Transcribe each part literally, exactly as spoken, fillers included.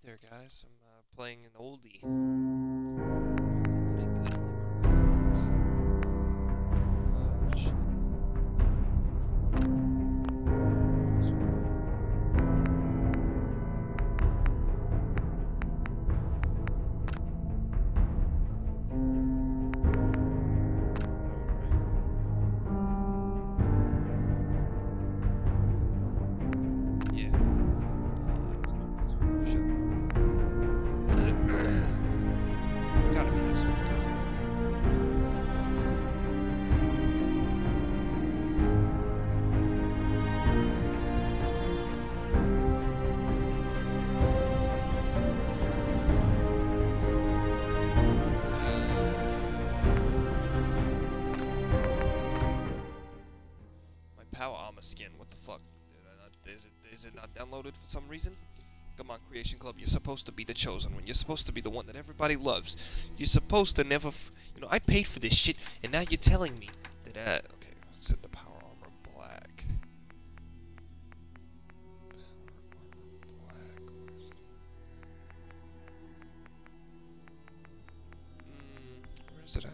there, guys. I'm uh, playing an oldie. Oldie but a goodie. This. Oh, shit. Power armor skin. What the fuck? Did I not, is it is it not downloaded for some reason? Come on, Creation Club. You're supposed to be the chosen one. You're supposed to be the one that everybody loves. You're supposed to never, f you know. I paid for this shit, and now you're telling me that. Uh, okay, set the power armor black. Power armor black. Mm, where's it at?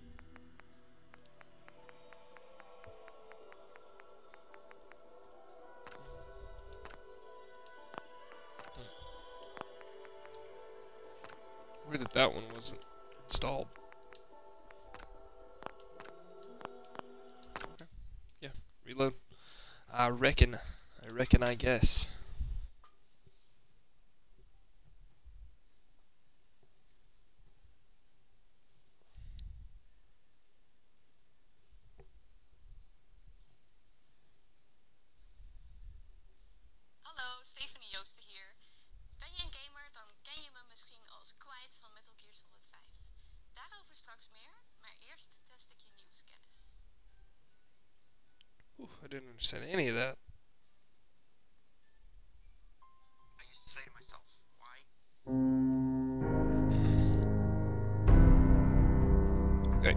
Weird that that one wasn't installed. Okay. Yeah. Reload. I reckon. I reckon. I guess. Hallo, Stephanie Joosten hier. Ben je een gamer, dan ken je me misschien als Quiet van Metal Gear Solid vijf. Daarover straks meer, maar eerst test ik je nieuwskennis. Ooh, I didn't understand any of that. I used to say to myself, why? Okay.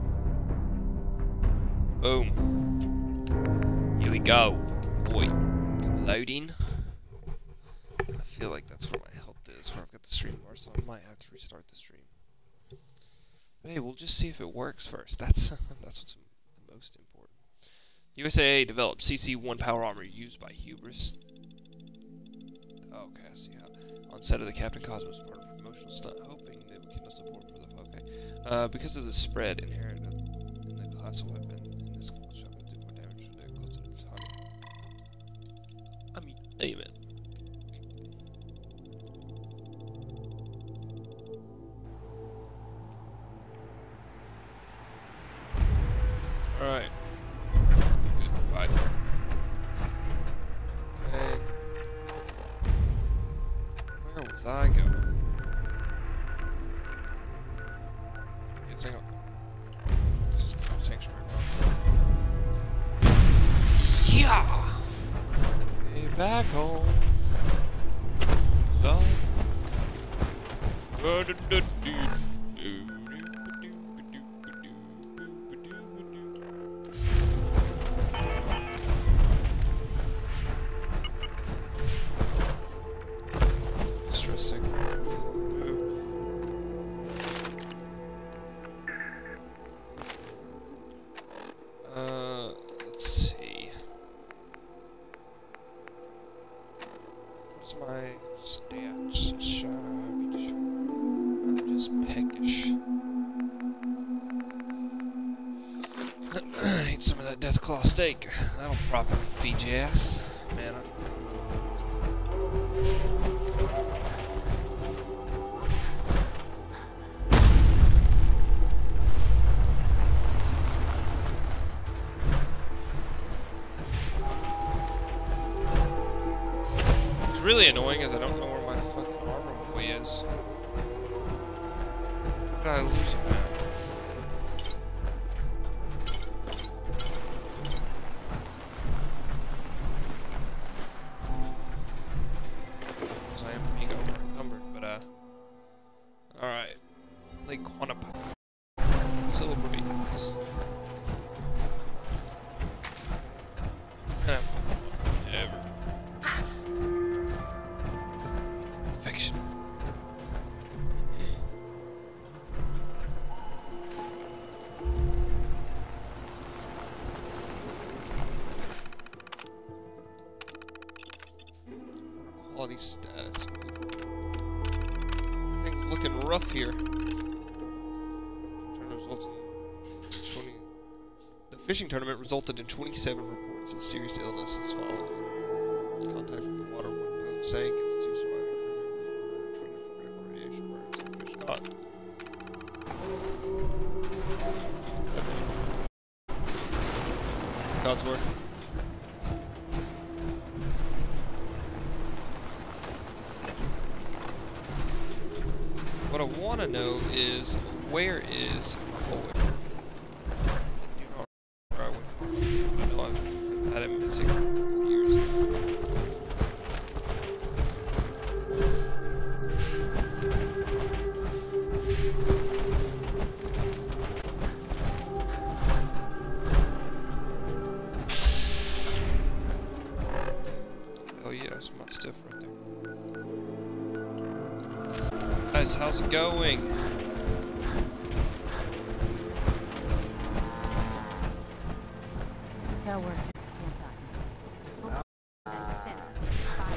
Boom. Here we go. Boy. Loading. I feel like that's where my health is, where I've got the stream bar, so I might have to restart the stream. But hey, we'll just see if it works first. That's that's what's the most important. U S A developed C C one power armor used by Hubris. Okay, I see how. On set of the Captain Cosmos part of a promotional stunt, hoping that we can support for the okay. Uh, because of the spread inherent in the class of weapon, in this shot will do more damage to the close to the target. I mean, amen. Alright. Good fight. Okay. Where was I going? Guessing this is not sanctuary. Yeah! Way back home. So. Stressing. Uh, let's see. What's my stats? Sharp. I'm just peckish. Eat some of that Deathclaw steak. That'll properly feed your ass. Man, I'm What's really annoying is I don't know where my fucking armor boy is. How did I lose him now? Because I am being over encumbered, but uh. Alright. Lake Quantipa. Celebrate this. Ever. Infection. quality status. Everything's looking rough here. Results in twenty. The fishing tournament resulted in twenty-seven reports of serious illnesses following contact with the water. One boat sank. Its two surviving crew members were treated for critical radiation burns and fish caught. Codsworth. What I want to know is, where is Boyd? Do not where I went. I know I've had him missing for years now. Oh yeah, some hot stuff right there. Guys, how's it going? That worked. Can't talk. Sense. Fire.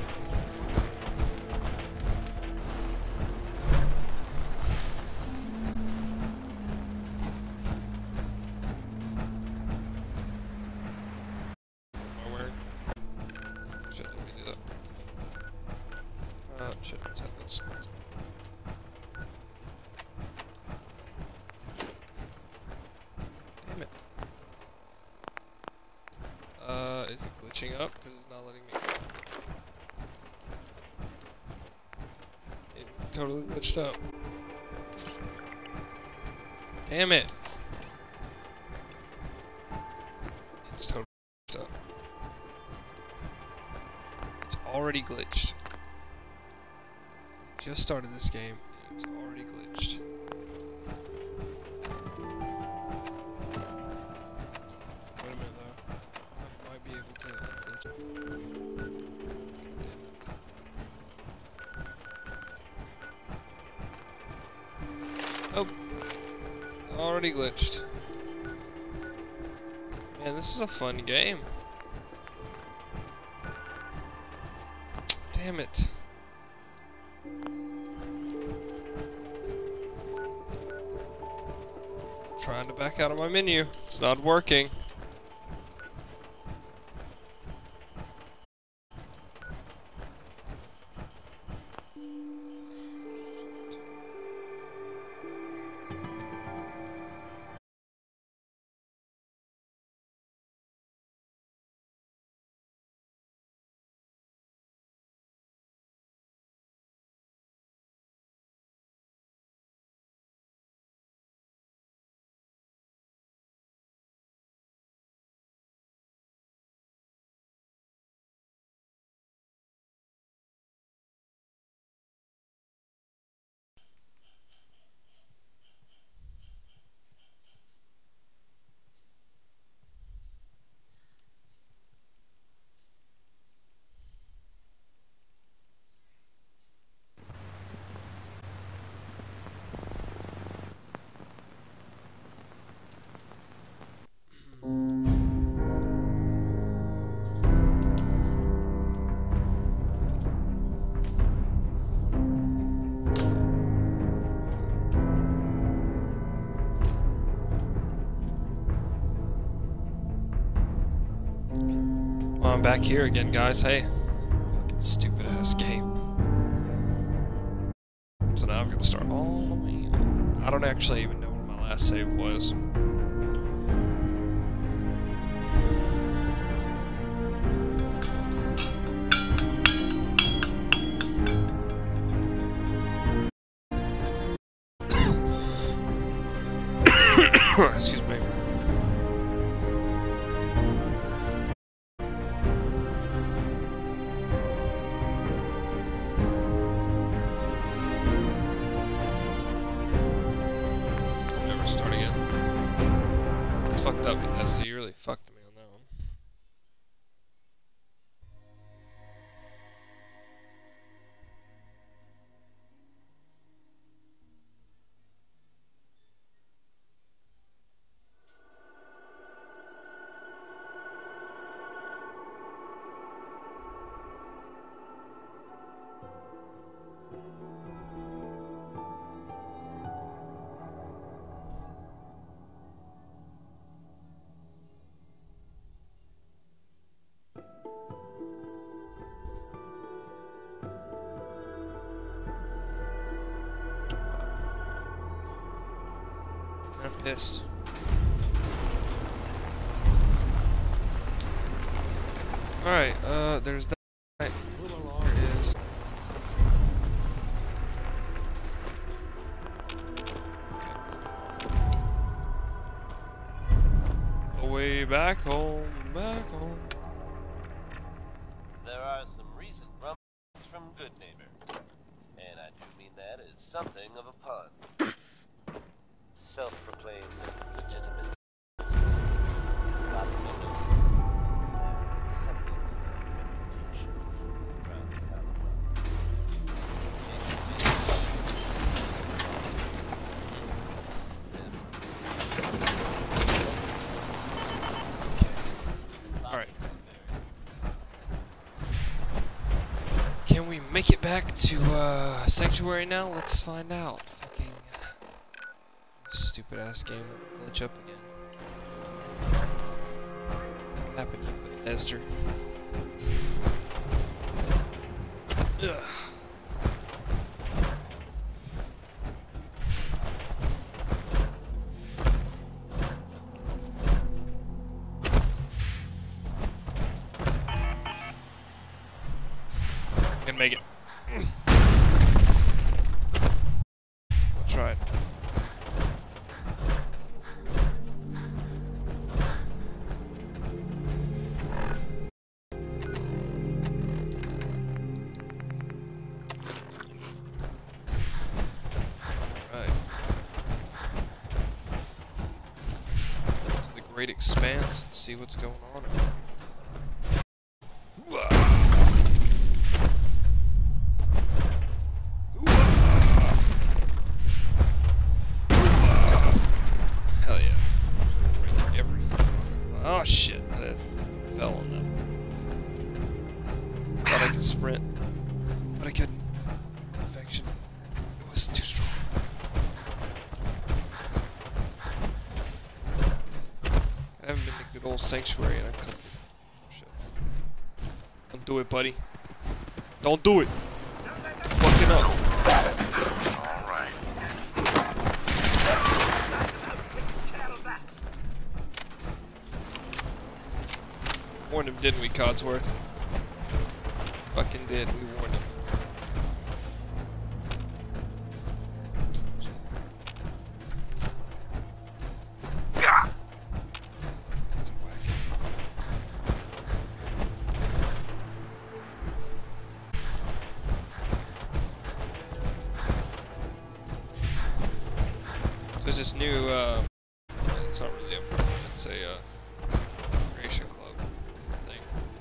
Am I wearing? Shit, let me do that. Uh, shit, let's have this. Damn it. Uh, is it glitching up? Because it's not letting me. It totally glitched up. Damn it! It's totally glitched up. It's already glitched. I just started this game and it's already glitched. Wait a minute though. I might be able to unglitch it. God damn it. Oh! Already glitched. Man, this is a fun game. Damn it. I'm trying to back out of my menu. It's not working. Well, I'm back here again, guys. Hey. Fucking stupid ass game. So now I'm gonna start all the way. I don't actually even know where my last save was. Excuse me. Never start again. It's fucked up, Bethesda. You really fucked me on that one. pissed. Alright, uh, there's that. There is. The way back home, back home. There are some recent rumblings from Good Neighbor, and I do mean that as something of a pun. Self-proclaimed legitimate. Not noted. Something of a reputation around the Commonwealth. Alright. Can we make it back to uh, Sanctuary now? Let's find out. Fucking stupid ass game will glitch up again. What happened to you, Bethesda? Ugh. Can make it. I'll try it. Alright. To the great expanse and see what's going on. Hell yeah. Break every fucking rock. Oh shit, I did. Fell on that. Thought I could sprint, but I couldn't. Infection. It was too strong. I haven't been to good old Sanctuary in a couple. Oh shit. Don't do it, buddy. Don't do it. Fucking up. Warned him, didn't we, Codsworth? Fucking did. We warned him. That's whack. There's this new, uh, it's not really a, it's a, uh, creation club thing.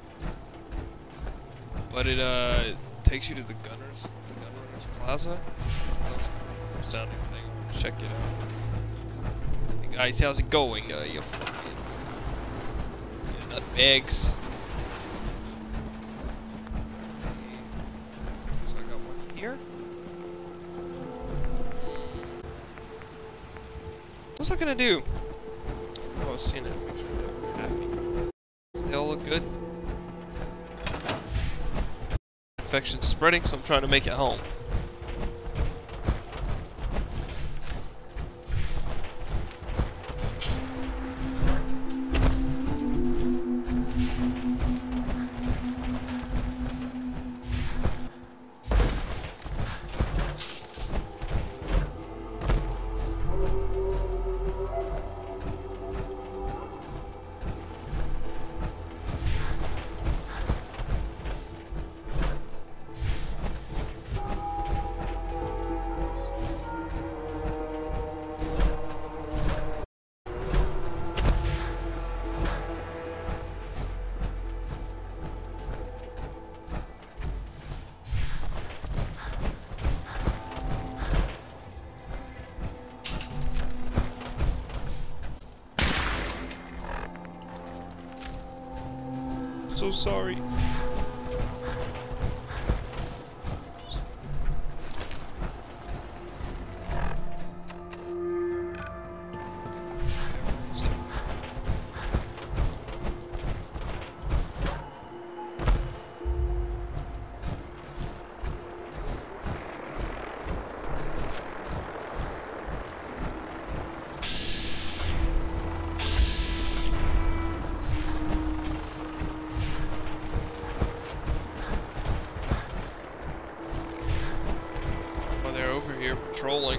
But it, uh, takes you to the Gunners, the Gunrunners Plaza. That was kind of a cool sounding thing. Check it out. Hey guys, how's it going? Uh, you fucking, yeah, nutbags. So I got one here. What's that gonna do? Oh, I was seeing it. Make sure they're happy. They all look good. Infection's spreading, so I'm trying to make it home. So sorry. patrolling.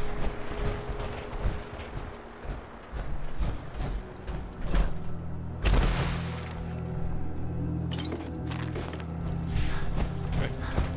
Okay.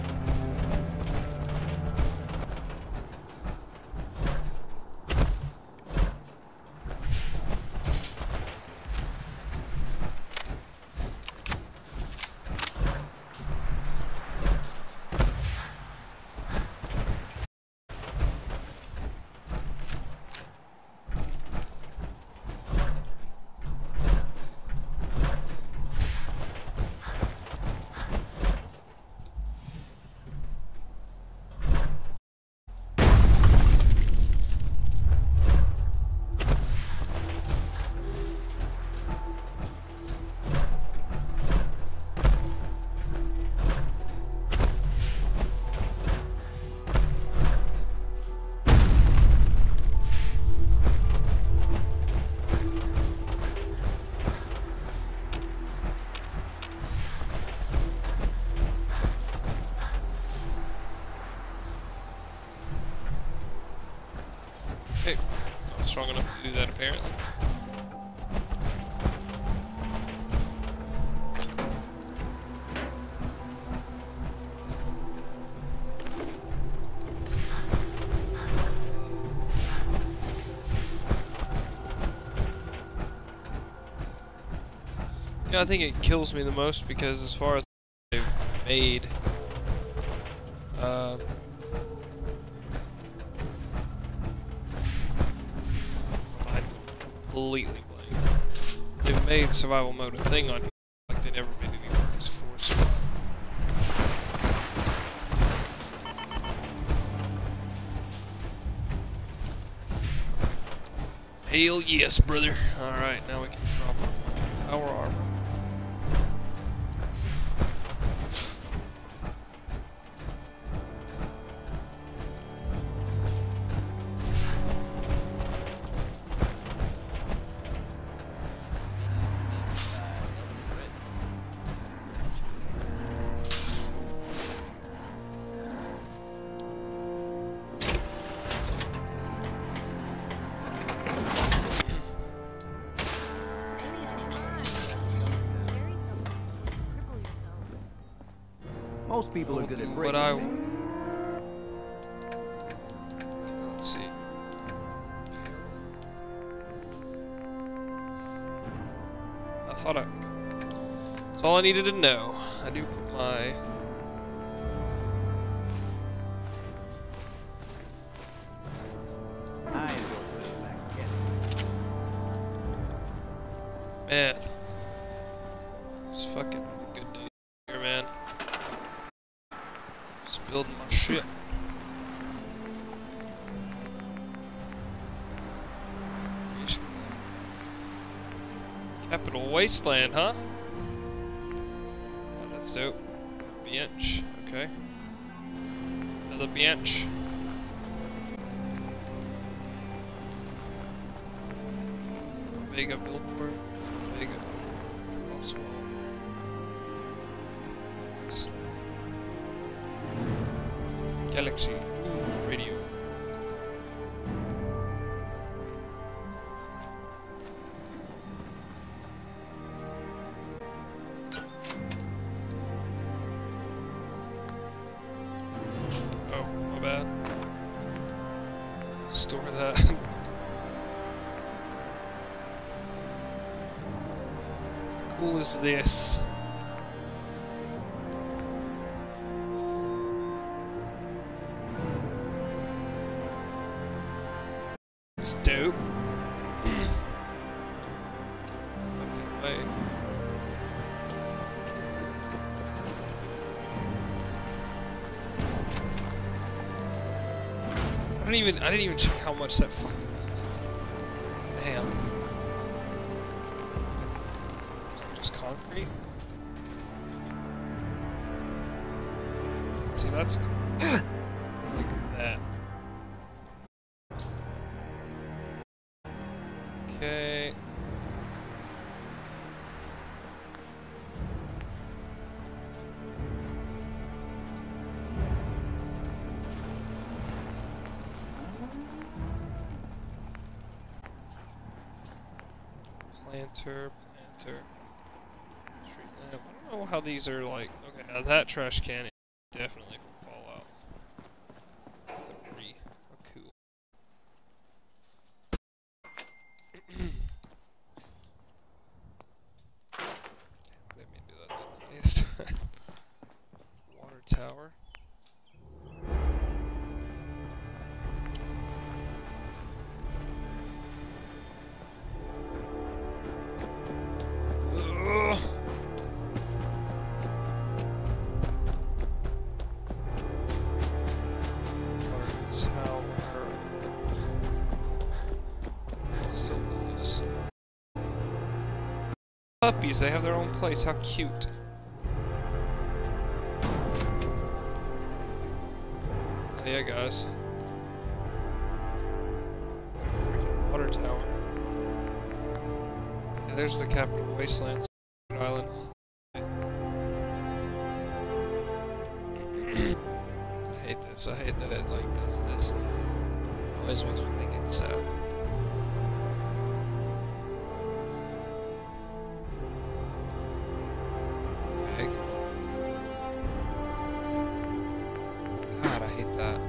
Okay, not strong enough to do that apparently. You know, I think it kills me the most because as far as they've made, uh, I'm completely blank. They've made survival mode a thing on here, like they never made any modes for survival. Hell yes, brother. Alright, now we can drop our power armor. Most people are good at But breaking I- things. Let's see. I thought I... That's all I needed to know. I do put my... I enjoy putting back together. Man. It's fucking a good day here, man. Just building my shit. Capital Wasteland, huh? Oh, that's dope. Bench, okay. Another bench. Vega billboard. Vega. Also. Galaxy News Radio. Oh, my bad. Store that. How cool is this? It's dope. Fucking way. I didn't even I didn't even check how much that fucking cost. Damn. Is that just concrete? See, that's cool. Like that. Okay. Planter, planter. Street lamp. I don't know how these are like. Okay, now that trash can is definitely from Fallout three. Oh, cool. I didn't mean to do that. I need to start. Water tower. Ugh. Water tower. Still loose. Puppies, they have their own place. How cute. Yeah, guys. Freaking water tower. Yeah, there's the capital wastelands island. I hate this. I hate that it like does this. Always makes me think it's uh. Okay. God, I hate that.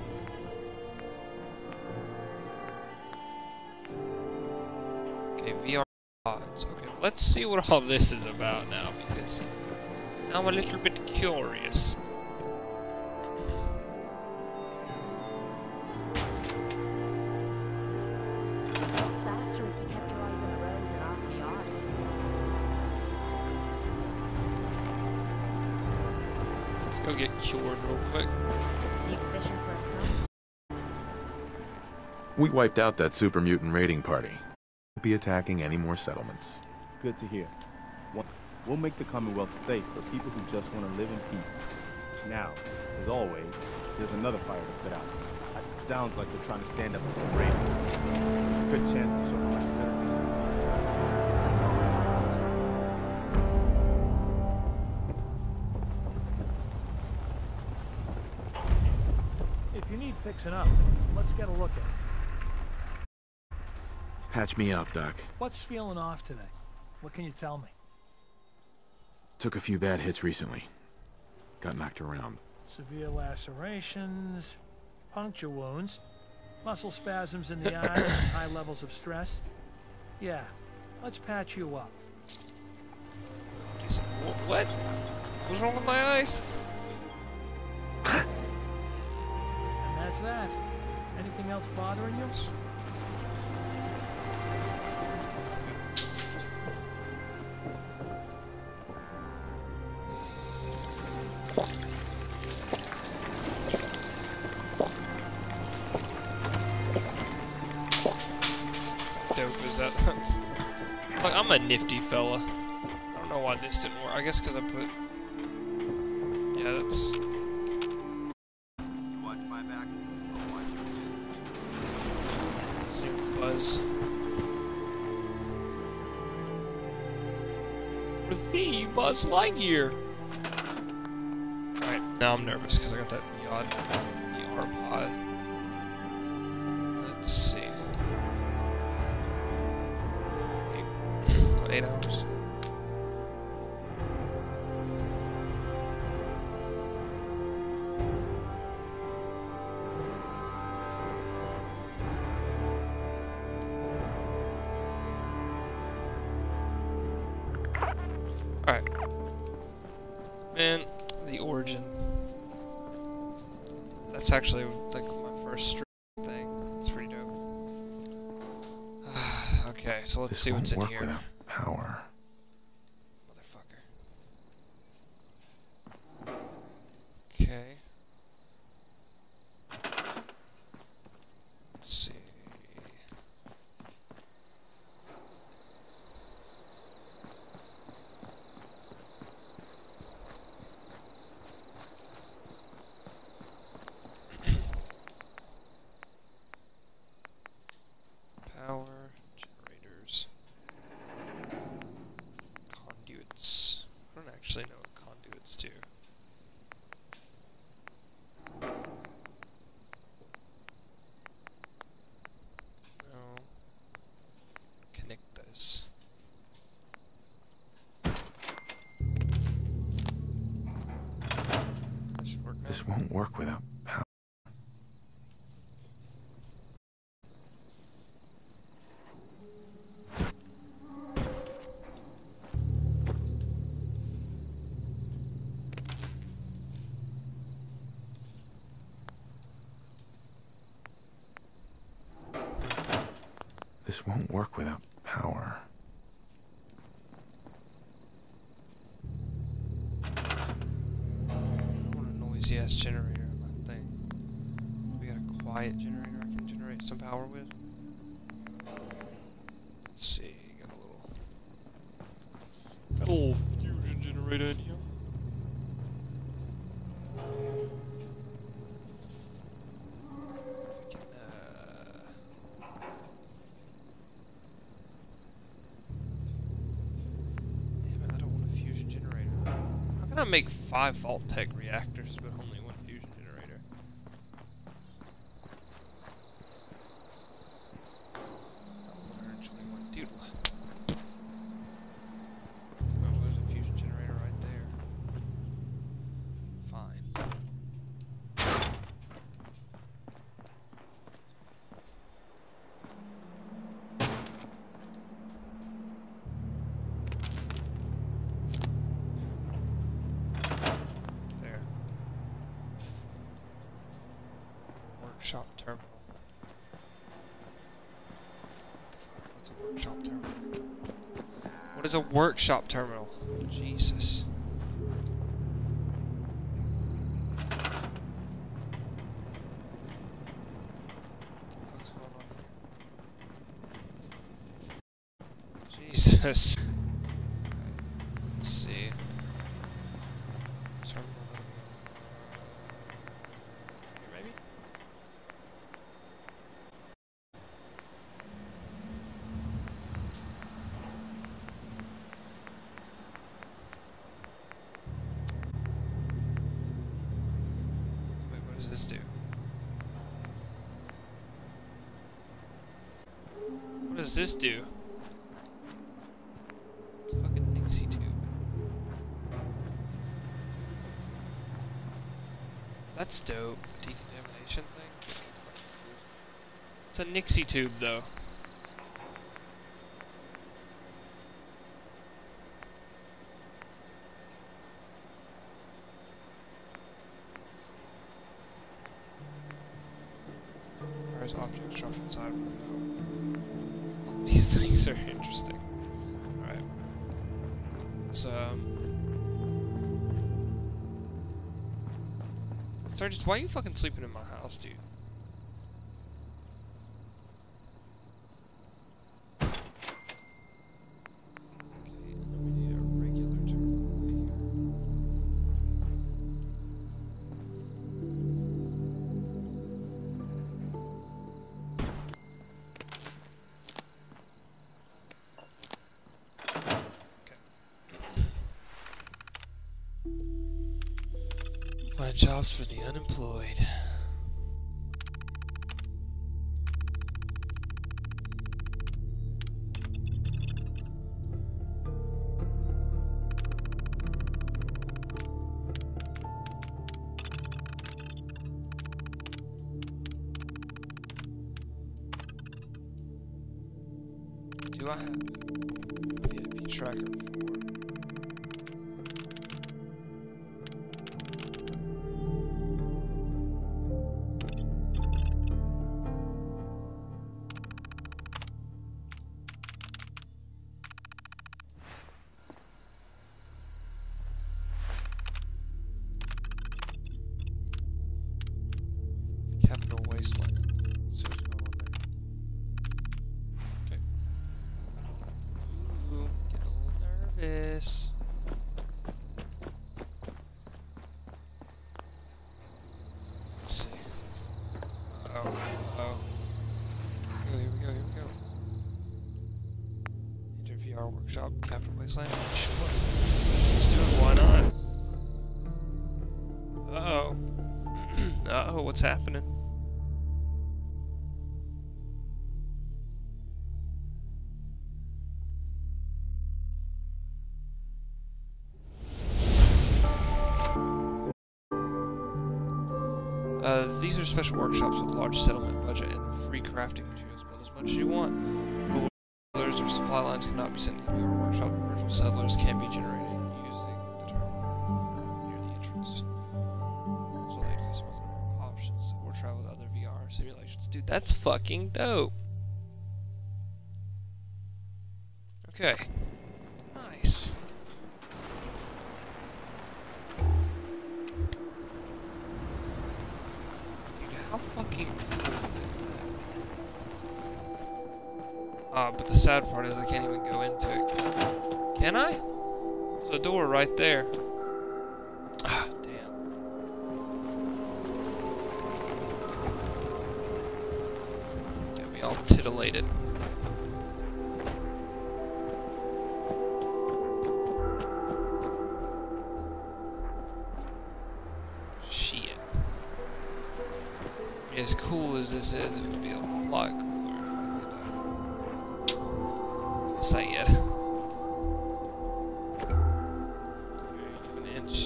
Okay, V R pods. Okay, let's see what all this is about now, because I'm a little bit curious. Faster if you kept your eyes on the road and off the arse. Let's go get cured real quick. You fishing for a snow? We wiped out that super mutant raiding party. Won't be attacking any more settlements. Good to hear. One- We'll make the Commonwealth safe for people who just want to live in peace. Now, as always, there's another fire to put out. It sounds like they're trying to stand up to some raiding. It's a good chance to show them like better. If you need fixing up, let's get a look at it. Patch me up, Doc. What's feeling off today? What can you tell me? Took a few bad hits recently. Got knocked around. Severe lacerations, puncture wounds, muscle spasms in the eyes, high levels of stress. Yeah, let's patch you up. Jeez, wh- What? What's wrong with my eyes? And that's that. Anything else bothering you? Dope is that? That's- Look, I'm a nifty fella. I don't know why this didn't work. I guess because I put. Yeah, that's. You watch my back, I'll watch yours. Let's do Buzz. With the Buzz Lightyear. Alright, now I'm nervous because I got that Yod E R pod. Let's see. Eight, eight hours. Alright. Man, the origin. That's actually like my first stream thing. It's pretty dope. Okay, so let's This see what's in won't work here. without power. Motherfucker. Okay. Let's see. Power generators. This won't work without power. This won't work without power. I want a noisy ass generator on that thing. We got a quiet generator I can generate some power with. Let's see, got a little got a little fusion generator in here. We can, uh, damn it, I don't want a fusion generator. How can I make five Vault-Tec reactors but only one fusion generator? one hundred twenty-one. Dude, what? Oh, there's a fusion generator right there. Fine. There. Workshop terminal. What the fuck? What's a workshop terminal? What is a workshop terminal? Jesus. What the fuck's going on here? Jesus. Alright, let's see. Terminal that'll be on. Here, maybe? Wait, what does this do? What does this do? It's a fucking Nixie tube. That's dope. Decontamination thing? It's a Nixie tube, though. There's objects dropped inside. All these things are interesting. Alright. Let's, um... Sturgis, why are you fucking sleeping in my house, dude? Okay, and then we need a regular terminal here. Find jobs for the unemployed. Do I have V I P tracker for? Capital Wasteland. So what's going on there? Okay. Ooh, getting a little nervous. Let's see. Uh oh. Uh oh. Here we go, here we go, here we go. Enter V R Workshop, Capital Wasteland. Sure. Let's do it, why not? Uh oh. Uh oh, what's happening? Uh, these are special workshops with large settlement budget and free crafting materials. Build as much as you want. Rule settlers or supply lines cannot be sent to your workshop. Virtual settlers can be generated using the terminal near the entrance. So they customize options or travel to other V R simulations. Dude, that's fucking dope. Okay. Nice. How fucking cool is that? Ah, uh, but the sad part is I can't even go into it. Can I? There's a door right there. Ah, damn. Got me all titillated. As cool as this is, it would be a lot cooler if I could, uh, say it. An inch.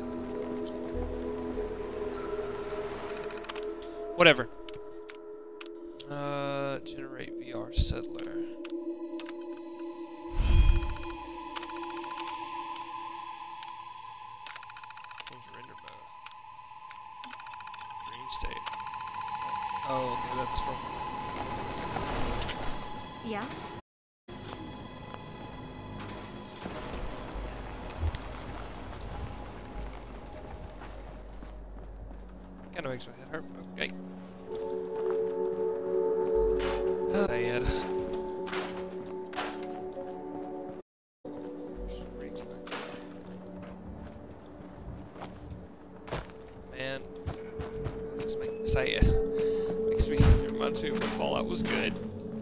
Whatever. Uh, generate V R settler. Change render mode. Dream state. Oh, okay, that's from... Yeah? Kinda makes my head hurt, okay. Sad. Man, what does this make me say it? Makes me, it reminds me of when Fallout was good.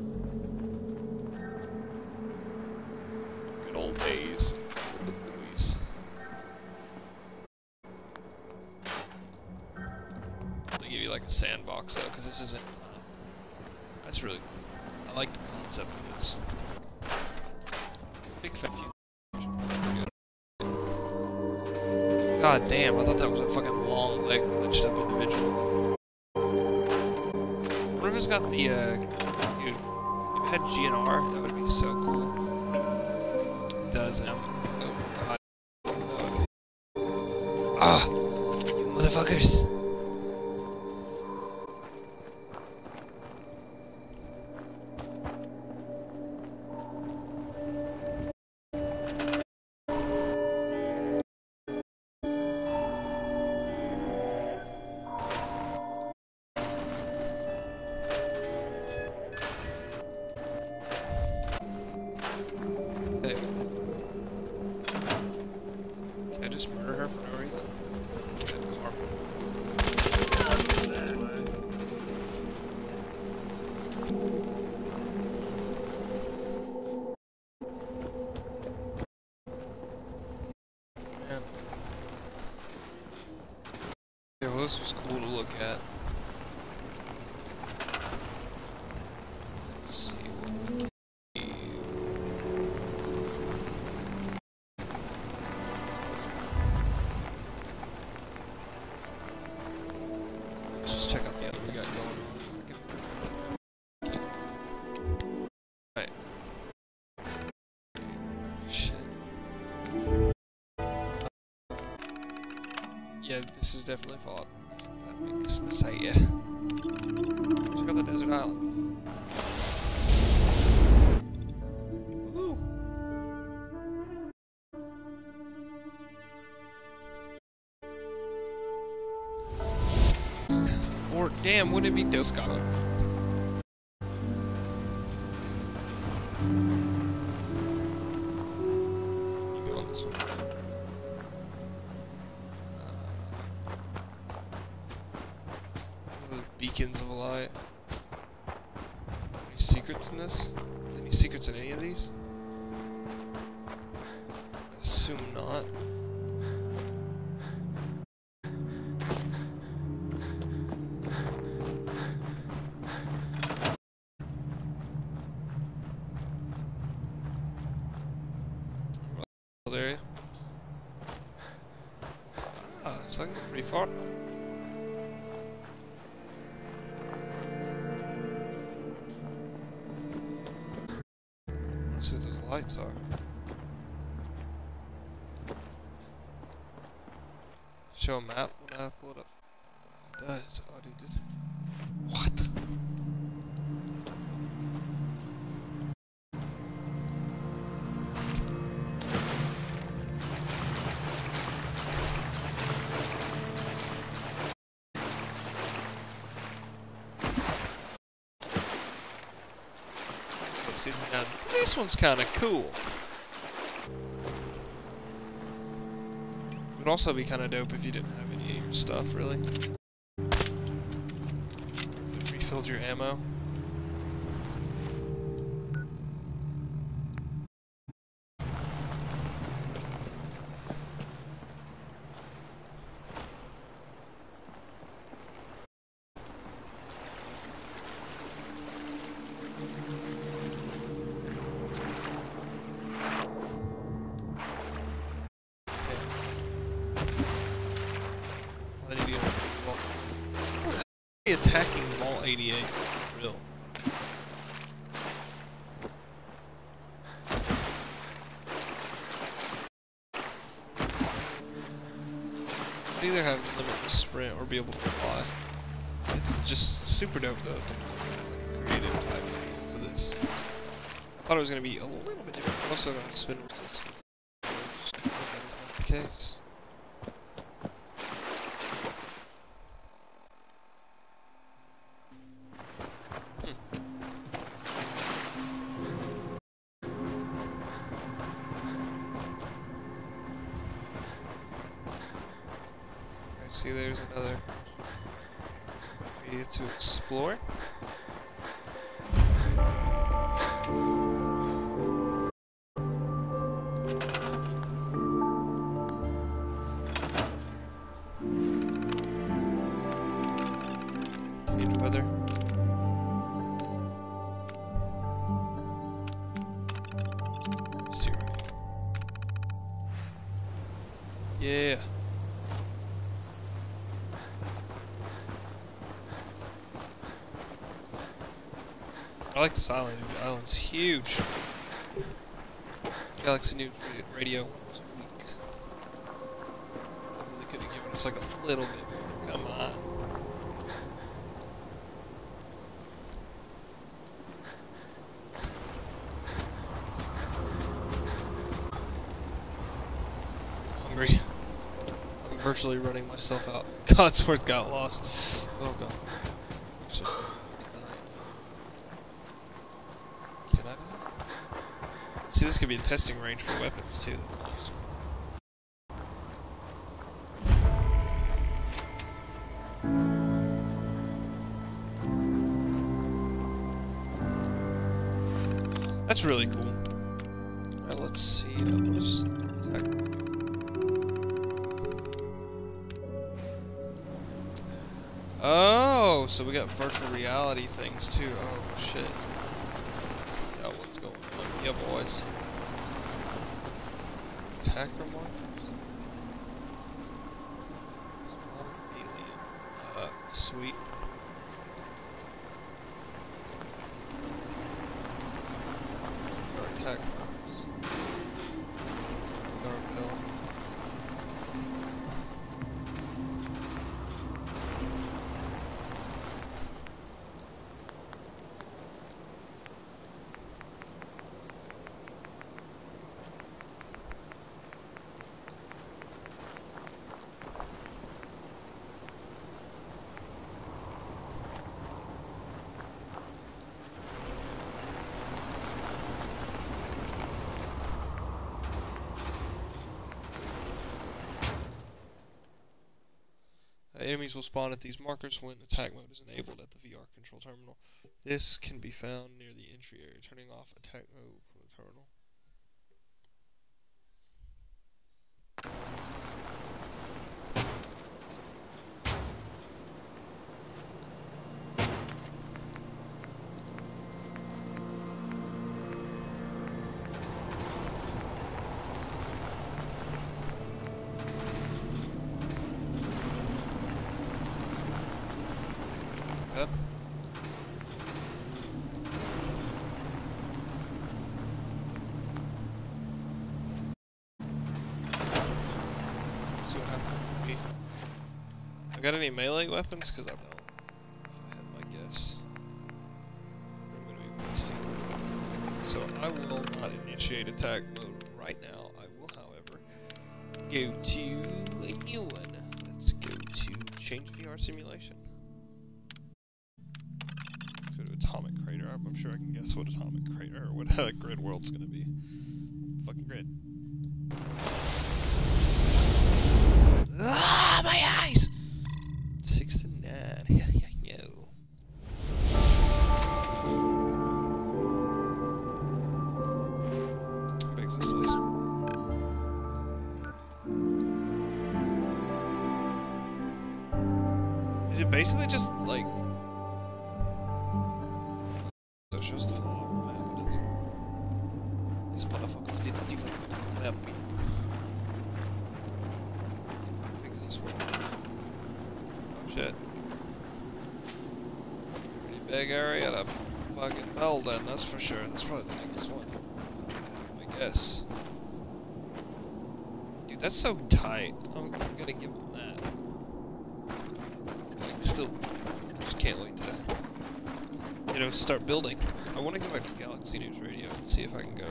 Good old days. The boys. They give you like a sandbox though, because this isn't. Uh, that's really cool. I like the concept of this. Big fat few. God damn, I thought that was a fucking long leg glitched up individual. What if it's got the, uh, dude, if it had G N R, that would be so cool. It does, now. Oh, God. Ah! You motherfuckers! This was cool to look at. Let's see what we can do. Let's just check out the other we got going on. Right. Shit. Yeah, this is definitely Fallout. That makes me say it. Check out the desert island. Woo! Or damn, wouldn't it be dope, Scotland? You go on this one. Beacons of a light. Any secrets in this? Any secrets in any of these? I assume not. Area. Ah, so I can go pretty far. show a map when I pull it up? It does. Oh, dude. This... What? See, now this one's kind of cool. It would also be kind of dope if you didn't have any of your stuff, really. If it refilled your ammo. Attacking Mall eighty-eight, real. Either have limitless sprint or be able to fly. It's just super dope though. The, the creative type to this. I thought it was gonna be a little bit different. Also, gonna spin resist. That is not the case. See, there's another area to explore. Change weather. Steering. Yeah. I like this island, dude. The island's huge. Galaxy News Radio was weak. I really could have given us like a little bit more. Come on. Hungry. I'm virtually running myself out. Codsworth got lost. Oh god. Actually, see, this could be a testing range for weapons too. That's awesome. That's really cool. Alright, let's see. Uh, what is attack? Oh, so we got virtual reality things too. Oh shit. Yeah, what's going on? Yeah, boys. Attacker markers. Spawn alien. Uh, sweet. Our attack markers. Gargoyle. Enemies will spawn at these markers when attack mode is enabled at the V R control terminal. This can be found near the entry area. Turning off attack mode from the terminal. Yep. I got any melee weapons? Because I don't. If I had my guess, I'm going to be wasting. So I will not initiate attack mode right now. I will, however, go to a new one. Let's go to change V R simulation. Let's go to Atomic Crater. I'm, I'm sure I can guess what Atomic Crater or what uh, Grid World's going to be. Fucking Grid. Ah, my eyes! Six to nine. Yeah, yeah, no. How big is this place? Is it basically just like? So it shows the full map, doesn't it? These motherfuckers did not even put the map me. Oh shit. Pretty big area to fucking build in, that's for sure. That's probably the biggest one. I guess. Dude, that's so tight. I'm gonna give them that. I still just can't wait to, you know, start building. I want to go back to the Galaxy News Radio and see if I can go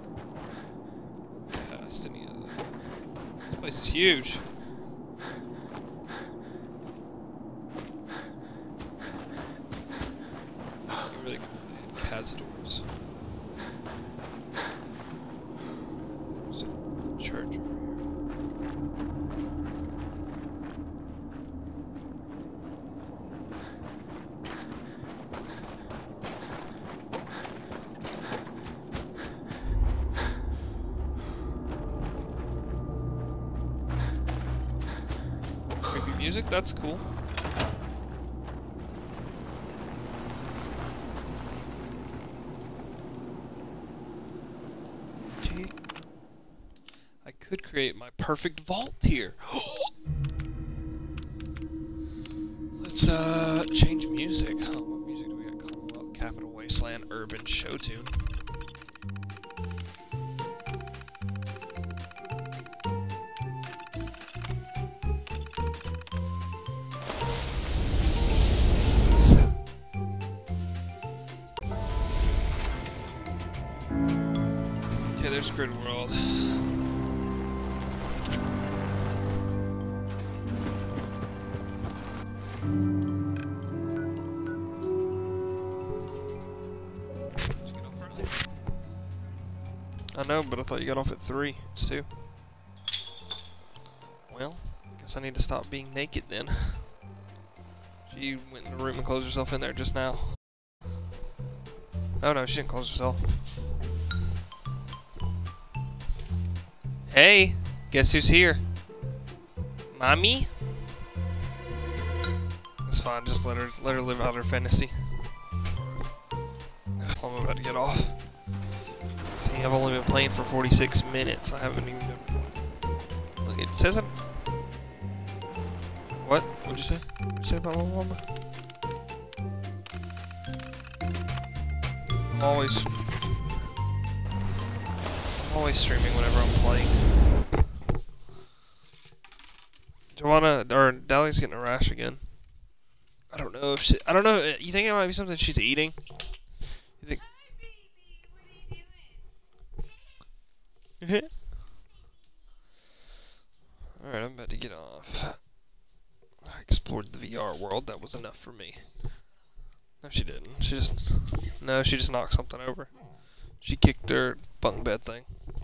past any of the... This place is huge. Really cool. They had Cazadors. There's a church over here. Creepy music, that's cool. I could create my perfect vault here. Let's uh change music. Oh, what music do we got? Commonwealth, Capital Wasteland, Urban Show Tune. Okay, there's Grid World. I know, but I thought you got off at three. It's two. Well, I guess I need to stop being naked then. She went in the room and closed herself in there just now. Oh no, she didn't close herself. Hey, guess who's here? Mommy? It's fine, just let her let her live out her fantasy. I'm about to get off. See, I've only been playing for forty-six minutes. I haven't even done. Look, it says it. What? What'd you say? What'd you say about my mama? I'm always I'm always streaming whenever I'm playing. Joanna or Dahlia's getting a rash again. I don't know if she, I don't know. You think it might be something she's eating? You think? All right, I'm about to get off. I explored the V R world. That was enough for me. No, she didn't. She just no. She just knocked something over. She kicked her bunk bed thing.